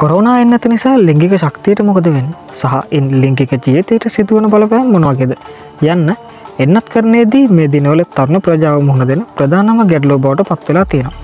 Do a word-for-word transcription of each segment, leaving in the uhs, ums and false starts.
Corona එන්නත නිසා ලිංගික ශක්තියට මොකද වෙන්නේ සහ ඉන් ලිංගික ජීවිතයට සිදුවන බලපෑම් මොන වගේද යන්න එන්නත් කරන්නේදී මේ දිනවල තරුණ ප්‍රජාව මුහුණ දෙන ප්‍රධානම ගැටලුව බවට පත් වෙලා තියෙනවා.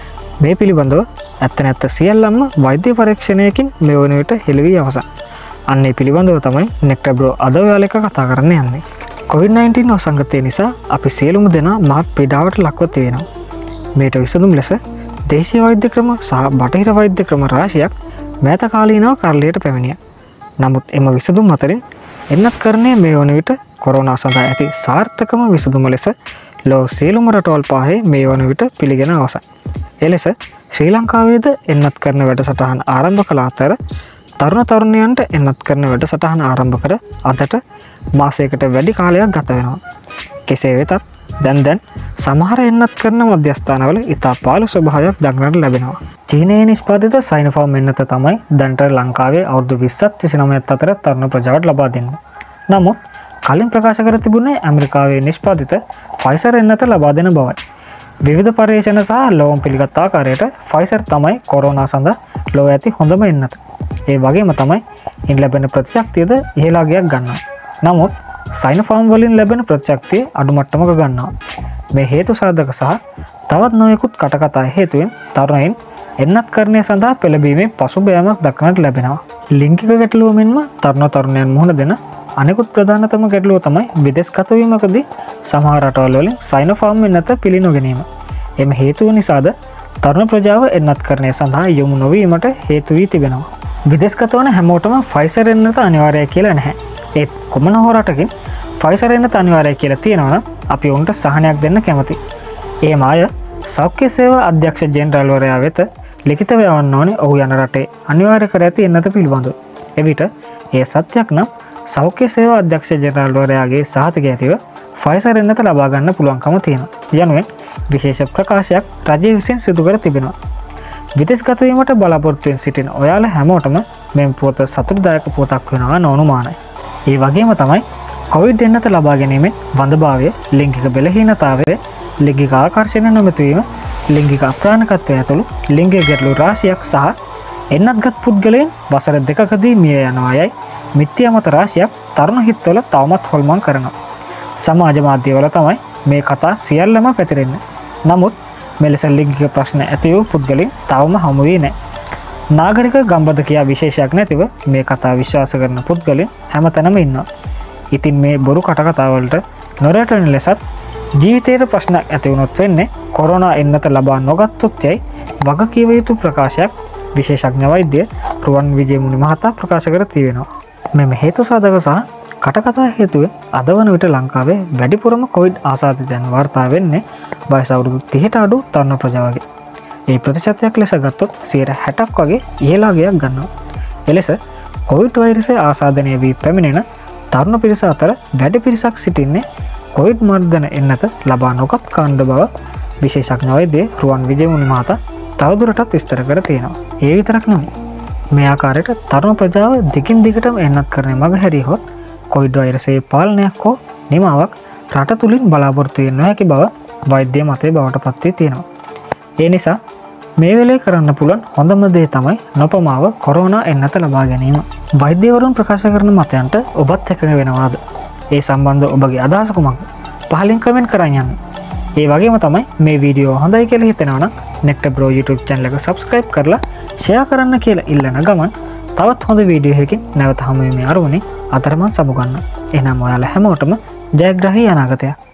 මේ පිළිබඳව ඇත්ත නැත්ත සියල්ලම වෛද්‍ය පරීක්ෂණයකින් මේ වන විට හෙළි වී අවසන්. අන්න ඒ පිළිබඳව තමයි නෙක්ටර් බ්‍රෝ අද ඔයාලා එක කතා කරන්න යන්නේ. කොවිඩ් නයින්ටීන් වසංගතය නිසා අපි සියලුම දෙනා මහත් පීඩාවට ලක්ව තියෙනවා. මේට විසඳුම් ලෙස දේශීය වෛද්‍ය ක්‍රම සහ බටහිර වෛද්‍ය ක්‍රම රාශියක් මෑත කාලීනව කරලියට පැමිණියා. නමුත් එම විසඳුම් අතරින් එන්නත් කරන්නේ මේ වන විට කොරෝනා සඳහා ඇති සාර්ථකම විසඳුම ලෙස ලෝ සියලුම රටවල් පහේ මේ වන විට පිළිගෙන අවසන්. එලෙස ශ්‍රී ලංකාවේද එන්නත් කරන වැඩසටහන ආරම්භ කළ අතර තරුණ තරුණියන්ට එන්නත් කරන වැඩසටහන ආරම්භ කර අදට මාසයකට වැඩි කාලයක් ගත වෙනවා. කෙසේ වෙතත් දැන් දැන් සමහර එන්නත් කරන මධ්‍යස්ථානවල ඉතා පාළු ස්වභාවයක් දක්නට ලැබෙනවා. චීනයේ නිෂ්පාදිත සයිනෝෆාර්ම් එන්නත තමයි දැනට ලංකාවේ අවුරුදු විස්සත් විසිනවයත් අතර තරුණ ප්‍රජාවට ලබා දෙන්නේ. නමුත් කලින් ප්‍රකාශ කර තිබුණේ ඇමරිකාවේ නිෂ්පාදිත ෆයිසර් එන්නත ලබා දෙන බවයි. විවිධ පර්යේෂණ සහ ලෝම් පිළිගත් ආකාරයට ෆයිසර් තමයි කොරෝනා සඳහා ලෝ ඇති හොඳම එන්නත. ඒ වගේම තමයි ඉන් ලැබෙන ප්‍රතිශක්තියද ඉහළ අගයක් ගන්නවා. නමුත් සයිනෝෆාර්ම් වලින් ලැබෙන ප්‍රතිශක්තිය අඩු මට්ටමක ගන්නවා. මේ හේතු සාධක සහ තවත් නොයෙකුත් කටකතා හේතුවෙන් තරුණයින් එන්නත් කරණය සඳහා පෙළඹීමේ පසුබෑමක් දක්නට ලැබෙනවා. ලිංගික ගැටලුව මෙන්ම තරුණ තරුණයන් මුහුණ දෙන අනෙකුත් ප්‍රධානතම ගැටලුව තමයි විදේශගත වීමකදී සමහර රටවල් වලින් සයිනෝෆාර්ම් එන්නත පිළි නොගැනීම. එම හේතුව නිසාද තරුණ ප්‍රජාව එන්නත් කරණය සඳහා යොමු නොවීමට හේතු වී තිබෙනවා. විදේශගත වන හැමෝටම ෆයිසර් එන්නත අනිවාර්යයි කියලා නැහැ. ඒත් කොමන හෝ රටකින් ෆයිසර් එන්නත අනිවාර්යයි කියලා තියෙනවා නම් අපි උන්ට සහනයක් දෙන්න කැමතියි. එහෙම අය සෞඛ්‍ය සේවා අධ්‍යක්ෂ ජෙනරාල්වරයා වෙත ලිඛිතව යවන්න ඕනේ ඔහු යන රටේ අනිවාර්ය කර ඇති එන්නත පිළිබඳව. එවිට එය සත්‍යයක් නම් සෞඛ්‍ය සේවා අධ්‍යක්ෂ ජෙනරාල්වරයාගේ සහතිකය ඇතිව ෆයිසර් එන්නත ලබා ගන්න පුළුවන්කම තියෙනවා. යනුවෙන් විශේෂ ප්‍රකාශයක් රජය විසින් සිදු කර තිබෙනවා. විදේශගත වීමට බලාපොරොත්තුවෙන් සිටින ඔයාලා හැමෝටම මෙම පුවත සතුටුදායක පුවතක් වෙනවා නොඅනුමානයි. ඒ වගේම තමයි කොවිඩ් එන්නත ලබා ගැනීමෙන් වඳභාවය, ලිංගික බෙලහීනතාවය, ලිංගික ආකර්ෂණය නොමැති වීම, ලිංගික අප්‍රාණකත්වය ඇතුළු ලිංගික ගැටලු රාශියක් සහ එන්නත්ගත් පුද්ගලයන් වසර දෙකකදී මිය යනවා යයි මිත්‍යා මත රාශියක් තරුණ හිත්වල තවමත් හොල්මන් කරනවා. සමාජ මාධ්‍යවල තමයි මේ කතා සියල්ලම පැතිරෙන්නේ. නමුත් මෙලෙස ලිංගික ප්‍රශ්න ඇති වූ පුද්ගලයන් තවම හමු වී නැහැ. නාගරික ගම්බද කියා විශේෂයක් නැතිව මේ කතා විශ්වාස කරන පුද්ගලයන් හැමතැනම ඉන්නවා. ඉතින් මේ බොරු කටකතාවලට නොරැටෙන ලෙසත් ජීවිතයට ප්‍රශ්නයක් ඇති වුණොත් වෙන්නේ කොරෝනා එන්නත ලබා නොගත්තොත් යයි වගකිව යුතු ප්‍රකාශයක් විශේෂඥ වෛද්‍ය රුවන් විජේමුනි මහතා ප්‍රකාශ කර තිබෙනවා. මෙම හේතු සාධක සහ කටකතා හේතුවෙන් අද වන විට ලංකාවේ වැඩිපුරම කොවිඩ් ආසාදිතයන් වාර්තා වෙන්නේ වයස අවුරුදු තිහට අඩු තරුණ ප්‍රජාවගේ. ඒ ප්‍රතිශතයක් ලෙස ගත්තොත් සියයට හැටක් වගේ ඉහළ අගයක් ගන්නවා. එලෙස කොවිඩ් වෛරසය ආසාදනය වී පැමිණෙන තරුණ පිරිස අතර වැඩි පිරිසක් සිටින්නේ කොවිඩ් මර්ධන එන්නත ලබා නොගත් කාණ්ඩ බව විශේෂඥ වෛද්‍ය රුවන් විජේමුනි මහතා තවදුරටත් විස්තර කර තියෙනවා. ඒ විතරක් නෙමෙයි. මේ ආකාරයට තරුණ ප්‍රජාව දිගින් දිගටම එන්නත් කරන මග හැරියොත් කොවිඩ් වෛරසයේ පාලනයක් හෝ නිමාවක් රට තුලින් බලාපොරොත්තු වෙන්න නොහැකි බව වෛද්‍ය මතය බවට පත් වී තියෙනවා. ඒ නිසා මේ වෙලේ කරන්න පුළුවන් හොඳම දේ තමයි නොපමාව කොරෝනා එන්නත ලබා ගැනීම. වෛද්‍යවරුන් ප්‍රකාශ කරන මතයන්ට ඔබත් එකඟ වෙනවාද? ඒ සම්බන්ධ ඔබගේ අදහස කුමක්ද? පහලින් කමෙන්ට් කරන් යන්න. ඒ වගේම තමයි මේ වීඩියෝ හොඳයි කියලා හිතෙනවා නම් නෙක්ටර් බ්‍රෝ YouTube channel එක subscribe කරලා share කරන්න කියලා ඉල්ලන ගමන් තවත් හොඳ වීඩියෝ එකකින් නැවත හමු වෙමි අරමුණේ අතරමං සමු ගන්න. එහෙනම් ඔයාලා හැමෝටම ජයග්‍රාහී අනාගතයක්.